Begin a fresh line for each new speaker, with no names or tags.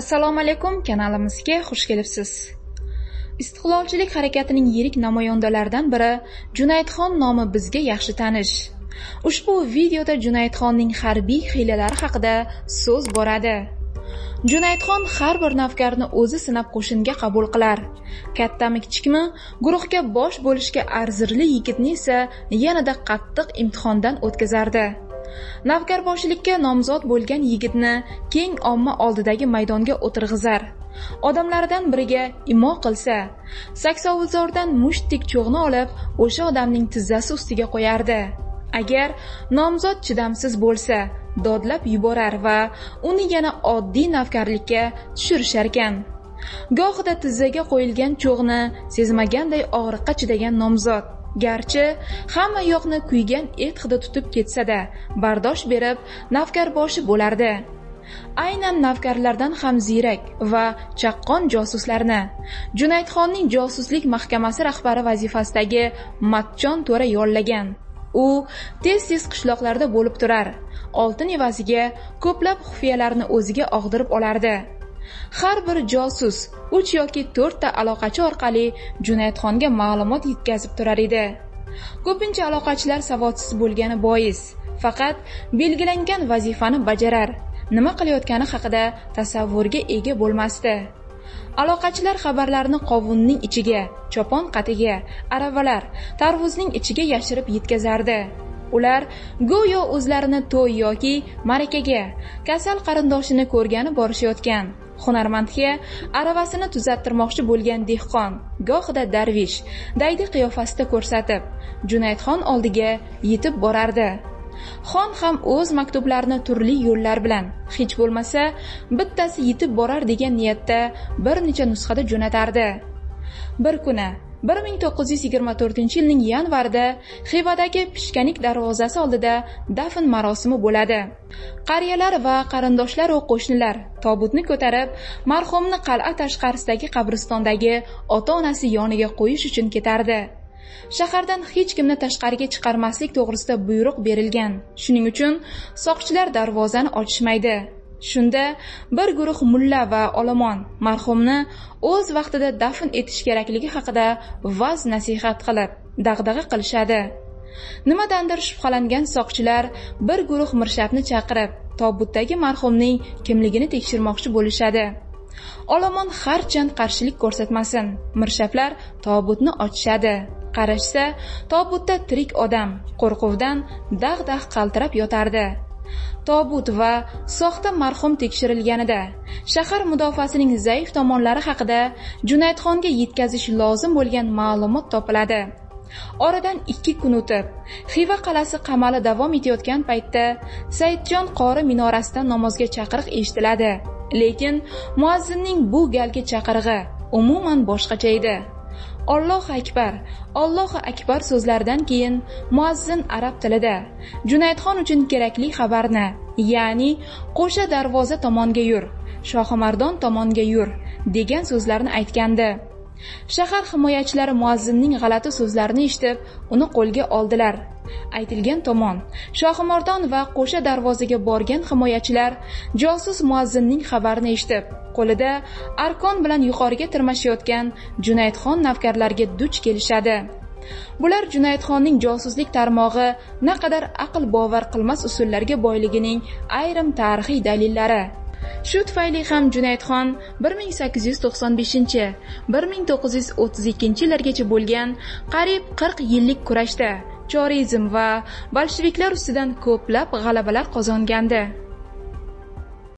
Assalomu alaykum, kanalimizga xush kelibsiz. Istiqlolchilik harakatining yirik namoyandalaridan biri Junaydxon nomi bizga yaxshi tanish. Ushbu videoda Junaydxonning harbiy hiylalari haqida so'z boradi. Junaydxon har bir navkarni o'zi sinab qo'shinga qabul qilar. Kattami kichikmi, guruhga bosh bo'lishga arzirli yigitni esa yanada qattiq imtihondan o'tkazardi. Navkarboshilikka nomzod bo'lgan yigitni keng omma oldidagi maydonga o'tirg'izar. Odamlardan biriga imo qilsa, saksovulzordan mushtdek cho'g'ni olib, o'sha odamning tizzasi ustiga qo'yardi. Agar nomzod chidamsiz bo'lsa, dodlab yuborar va uni yana oddiy navkarlikka tushirishar ekan. Gohida tizzaga qo'yilgan cho'g'ni sezmaganday og'riqqa chidagan nomzod garchi hamma yoqni kuygan et hidi tutib ketsa-da, bardosh berib navkarboshi bo'lardi. Aynan navkarlardan ham ziyrak va chaqqon josuslarni Junaydxonning josuslik mahkamasi rahbari vazifasidagi Matchon to'ra yollagan. U tez-tez qishloqlarda bo'lib turar, oltin evaziga ko'plab xufiyalarni o'ziga og'dirib olardi. Har bir josus 3 yoki 4 ta aloqachi orqali Junaydxonga ma'lumot yetkazib turar edi. Ko'pincha aloqachilar savodsiz bo'lgani bois faqat belgilangan vazifani bajarar, nima qilayotgani haqida tasavvurga ega bo'lmasdi. Aloqachilar xabarlarni qovunning ichiga, chopon qatiga, aravalar, tarvuzning ichiga yashirib yetkazardi. Ular go'yo o'zlarini to'y yoki marakaga, kasal qarindoshini ko'rgani borishayotgan, hunarmandga aravasini tuzattirmoqchi bo'lgan dehqon, gohida darvish, daydi qiyofasida ko'rsatib, Junaydxon oldiga yetib borardi. Xon ham o'z maktublarini turli yo'llar bilan, hech bo'lmasa bittasi yetib borar degan niyatda bir necha nusxada jo'natardi. Bir kuni 1924-yilning yanvarida Xivadagi Pishkanik darvozasi oldida dafn marosimi bo'ladi. Qariyalar va qarindoshlar va qo'shnilar tobutni ko'tarib, marhumni qal'a tashqarisidagi qabristondagi ota-onasi yoniga qo'yish uchun ketardi. Shahardan hech kimni tashqariga chiqarmaslik to'g'risida buyruq berilgan. Shuning uchun soqchilar darvozani ochishmaydi. Shunda bir guruh mulla va olomon marhumni o'z vaqtida dafn etish kerakligi haqida va'z nasihat qilib, dag'dag'a qilishadi. Nimadandir shubhalangan soqchilar bir guruh mirshabni chaqirib, tobutdagi marhumning kimligini tekshirmoqchi bo'lishadi. Olomon harchand qarshilik ko'rsatmasin, mirshablar tobutni ochishadi. Qarashsa, tobutda tirik odam qo'rquvdan dag'dag' qaltirab yotardi. Tobut va soxta marhum tekshirilganida shahar mudofaasining zaif tomonlari haqida Junaydxonga yetkazish lozim bo'lgan ma'lumot topiladi. Oradan 2 kun o'tib, Xiva qalasi qamali davom etayotgan paytda Saidjon qori minorasidan namozga chaqiriq eshitiladi. Lekin muazzinning bu galgi chaqirig'i umuman boshqacha edi. Allohu akbar, Allohu akbar so'zlaridan keyin muazzin arab tilida Junaydxon uchun kerakli xabarni, ya'ni qo'sha darvoza tomonga yur, Shohimardon tomonga yur degan so'zlarni aytgandi. Shahar himoyachilari muazzinning g'alati so'zlarini eshitib, uni qo'lga oldilar. Aytilgan tomon Shohimardon va qo'sha darvozaga borgan himoyachilar josus muazzinning xabarini eshitib, qo'lida arkon bilan yuqoriga tirmashayotgan Junaydxon navkarlarga duch kelishadi. Bular Junaydxonning josuslik tarmog'i naqadar aql bovar qilmas usullarga boyligining ayrim tarixiy dalillari. Shu tufayli ham Junaydxon 1830-1932-yillargacha bo'lgan qariyb 40 yillik kurashda chorizm va bolsheviklar ustidan ko'plab g'alabalar qozongandi.